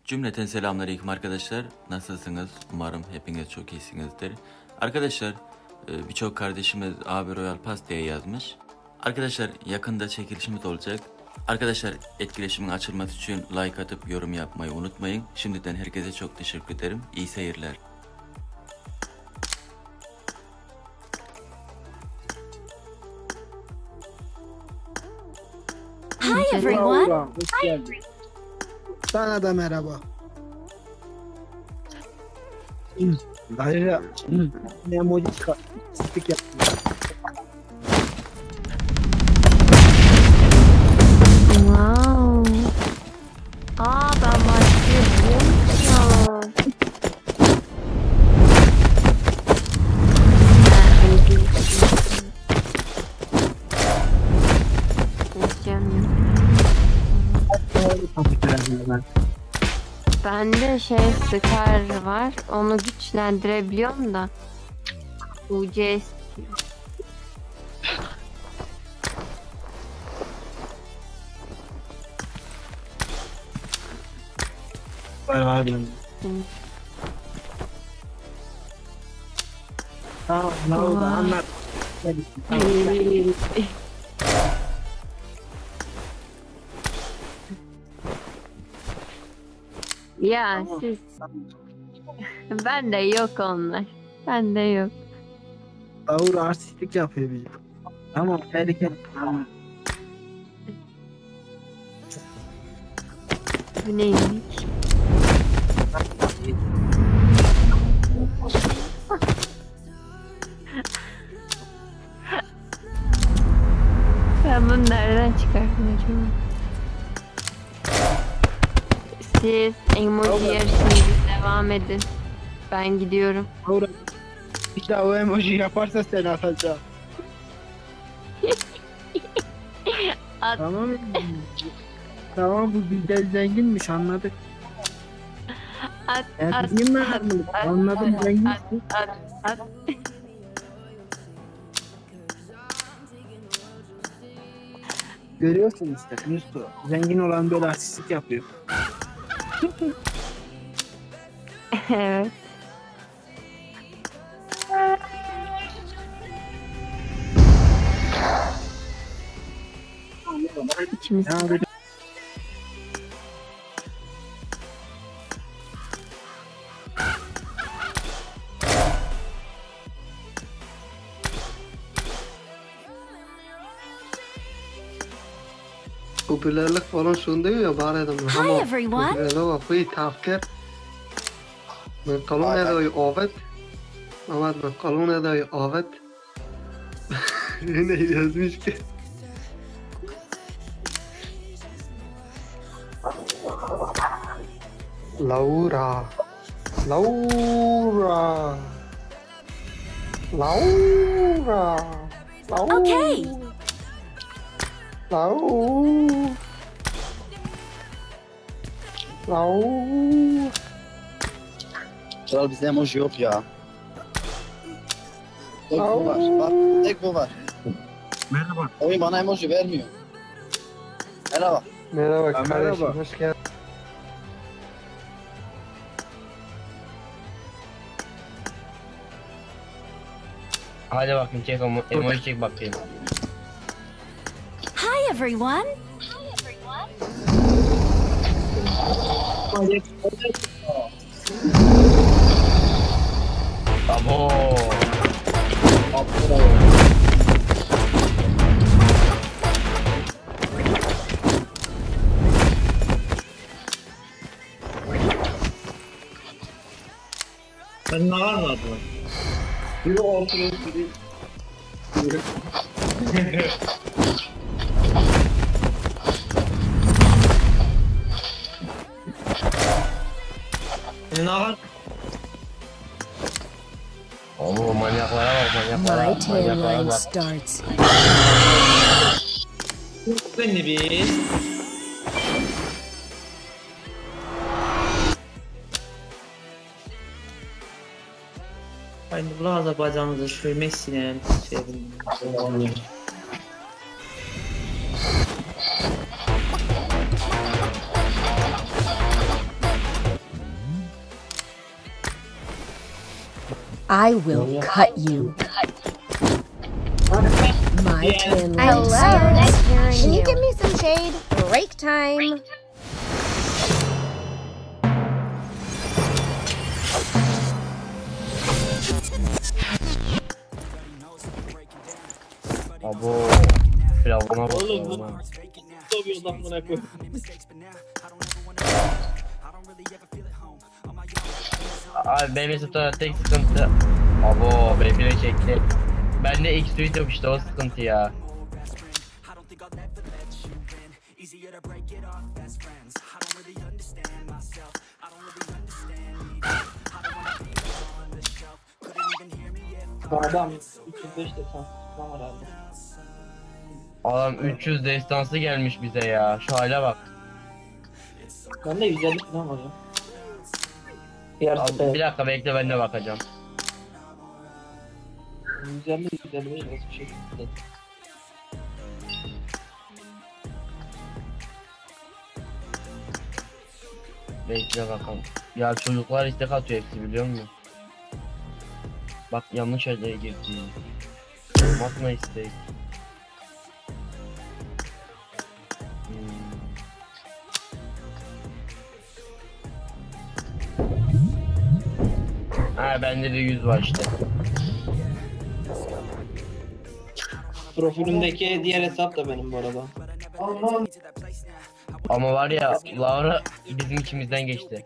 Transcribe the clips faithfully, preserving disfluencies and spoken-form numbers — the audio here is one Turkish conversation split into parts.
Cümleten selamünaleyküm arkadaşlar. Nasılsınız? Umarım hepiniz çok iyisinizdir. Arkadaşlar birçok kardeşimiz abi Royal Pass diye yazmış. Arkadaşlar yakında çekilişimiz olacak. Arkadaşlar etkileşimin açılması için like atıp yorum yapmayı unutmayın. Şimdiden herkese çok teşekkür ederim. İyi seyirler. Hi everyone. Hoş geldin. Sana da merhaba. Hayır, ne emoji çıkar. Stik yap. Wow. Aa ben başlıyorum ya. Bende şey Scar var, onu güçlendirebiliyorum da U C istiyor. Var var benim. Tamam, ne oldu anlat. Ya siz, bende yok onlar, bende yok. Ağır artistlik yapıyor bizi. Tamam, tehlikeli. Tamam. Bu neymiş? Ben bunu nereden çıkarttım acaba? Siz emoji yarışınıza devam edin. Ben gidiyorum. Ağır. Bir daha o emoji yaparsa seni atacağım. At. Tamam. Tamam, bu bizden zenginmiş, anladık. At, Ya at, bizim mi at, anladın? at, Anladım, at, zenginsin. at, at. Görüyorsun işte Mustu. Zengin olan böyle artistlik yapıyor. Evet. İkimiz. Ya böyle Popülerlik falan şunda ya bari adamlar. Hi everyone. Popülerlik var. Fıy tafkir. Ben kalon edoy avet. Ahmet ben kalon edoy avet. Ne yazmış ki? Laura. Laura. Laura. Laura. Okay. Laura. Laura. Kral bizde emoji yok ya. Tek bu var. Bak tek bu var. merhaba. Oyun bana emoji vermiyor. Merhaba. Merhaba Ha, kardeşim, merhaba. hoş geldin. Hadi bakayım çek emo emoji çek bakayım. Hi everyone. Abo. Sen ne anladın? Biri oturuyor, biri... Ne var? Oo manyaklara bak manyaklara. My tail Manyaklara line bak. starts. Beni bir. Aynı bu Azerbaycan'da şu Messi'nin şey I will cut you. My tan line. I'm sorry, Hello. hearing Can you you. give me some shade? Break time. Abo. Firavuna bak. Oğlum bu Firavuna. Tabii adam buna koy. Abi benim hesapta tek sıkıntı. Abo beni bile çekti. Bende X tweet yok işte, o sıkıntı ya. Adam üç yüz beş defans falan var herhalde. Adam üç yüz destansı gelmiş bize ya. Şu hale bak. Bende yüz elli falan var ya. Yarısı Abi, be. bir dakika bekle, ben de bakacağım. yüz elli yüz elli beş arası bir şey. Bekle bakalım. Ya çocuklar istek atıyor hepsi, biliyor musun? Bak yanlış yerlere girdi. Atma istek. Hmm. Ha bende de yüz var işte. Profilimdeki diğer hesap da benim bu arada. Ama var ya, Laura bizim içimizden geçti.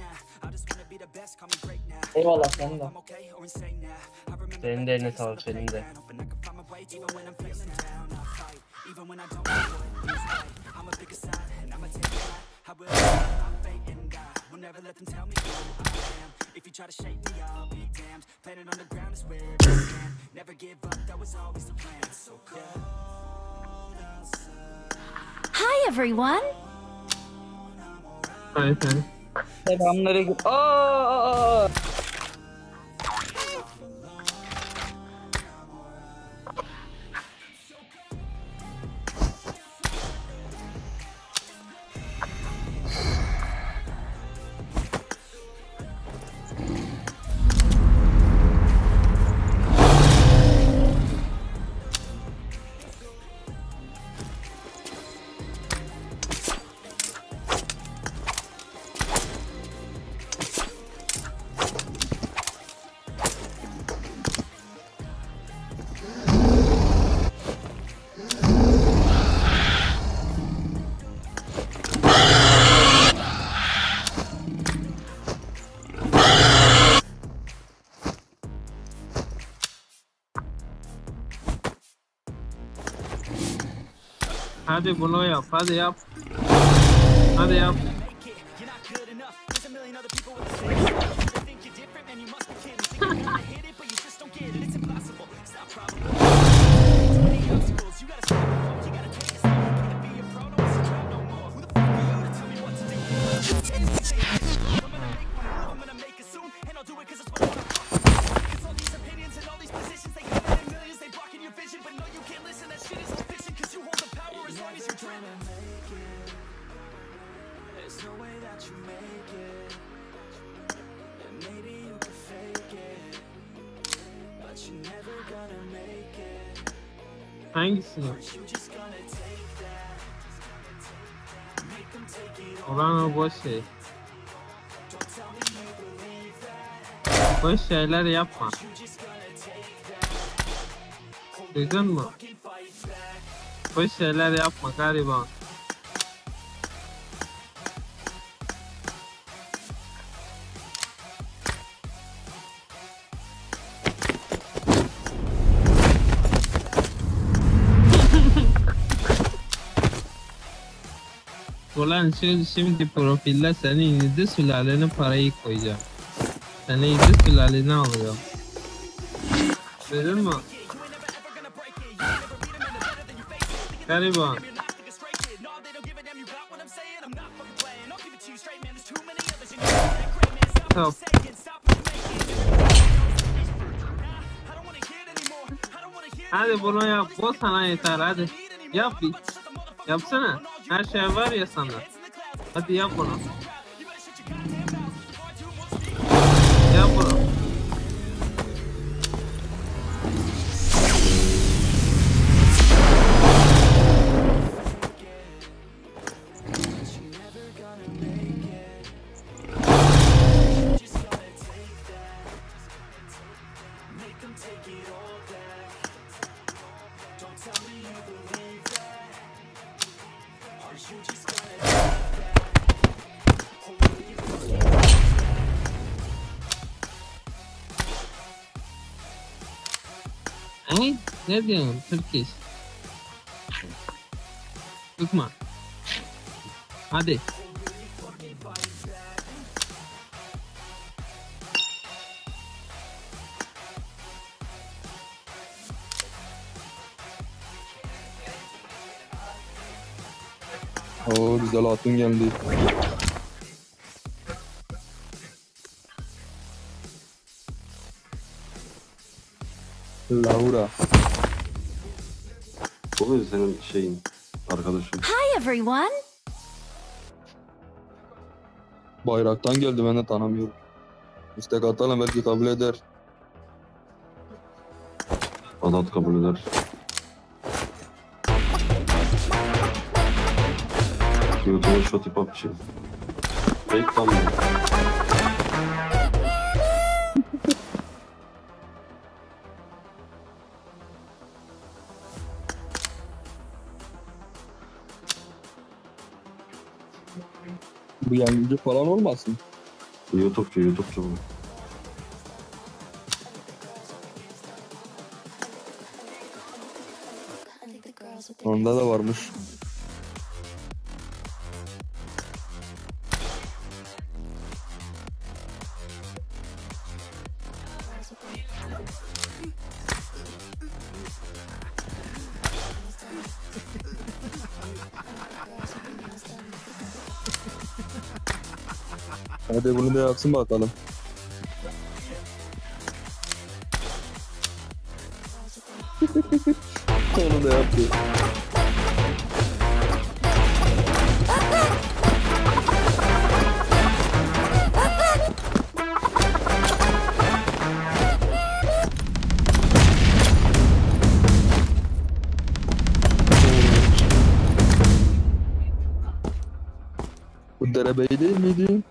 Eyvallah sen de. Senin de eline sağlık, senin de. Hi everyone. Hayır hayır. Selamünaleyküm. Aa! Hadi bunu yap. Hadi yap. Hadi yap. Hangisini? Ulan o boş şey. Boş şeyler yapma. Duydun mu? Boş şeyler yapma gariban. Ulan şu şimdi profilde senin yedi sülalene parayı koyacağım. Senin yedi sülaleni alıyor. Duydun mu? Gariban. Stop. Hadi bunu yap. Bu sana yeter hadi. Yap bir. Yapsana. Her şey var ya sana. Hadi yap bunu. Yap bunu. Ay, ne diyorsun? Turkish. Sıkma. Hadi. Oo güzel hatun geldi. Laura. Bu mu senin şeyin, arkadaşın? Hi, everyone. Bayraktan geldi, ben de tanımıyorum. İstek atalım, belki kabul eder. Adat kabul eder. YouTube'a shot hip hop için. Reklam mı? Bu yangıncı falan olmasın? YouTube'cu, YouTube'cu bu. Onda da varmış. Hadi bunu da yapsın bakalım. Onu da yaptı. Bu derebeyi değil miydi?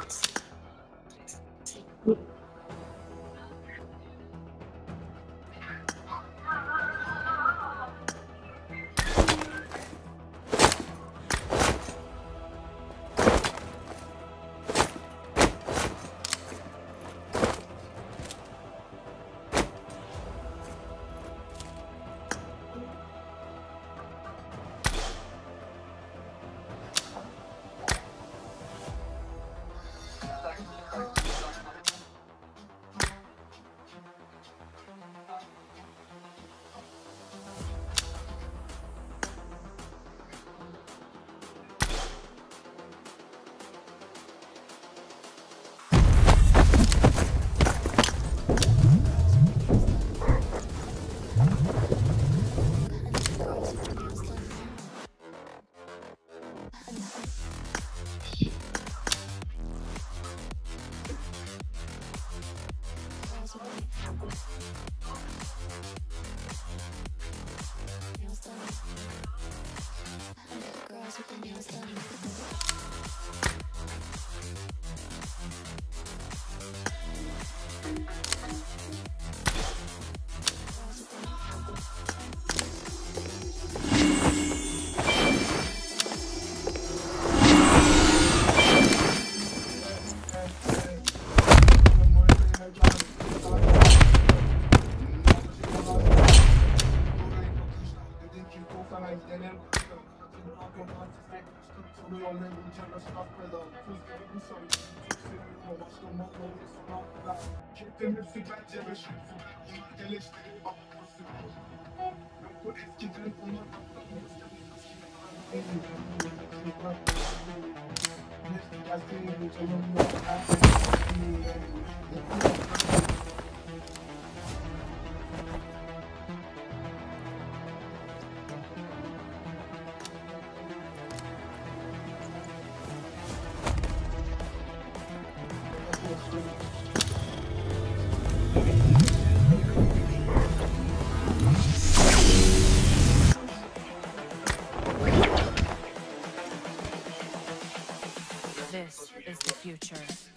This is the future.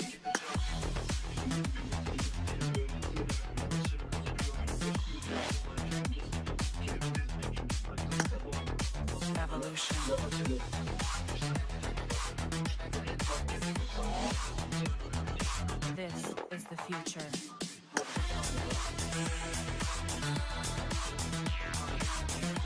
Evolution. This is the future.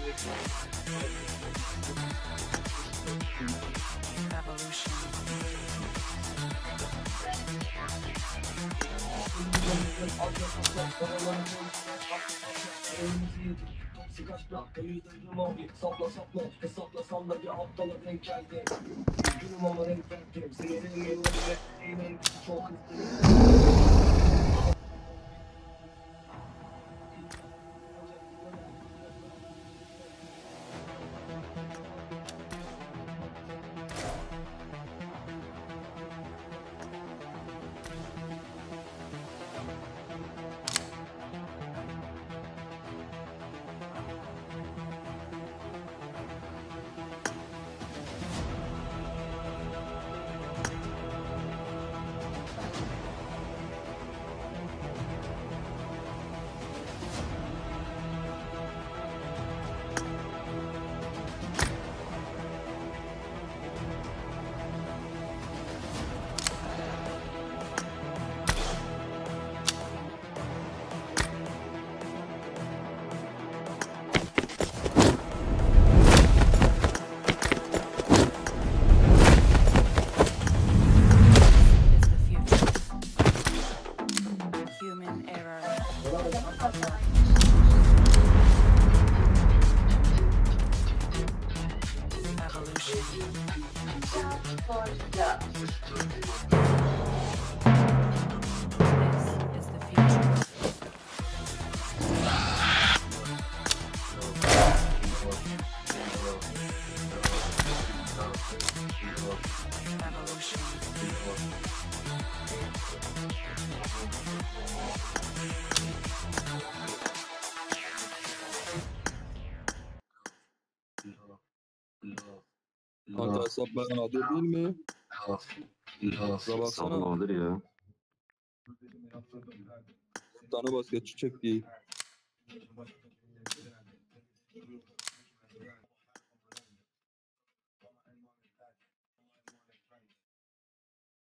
Kanka hesap ben nadir değil mi? Kusura baksana. Sabır ya. Bir tane basketçi çekti.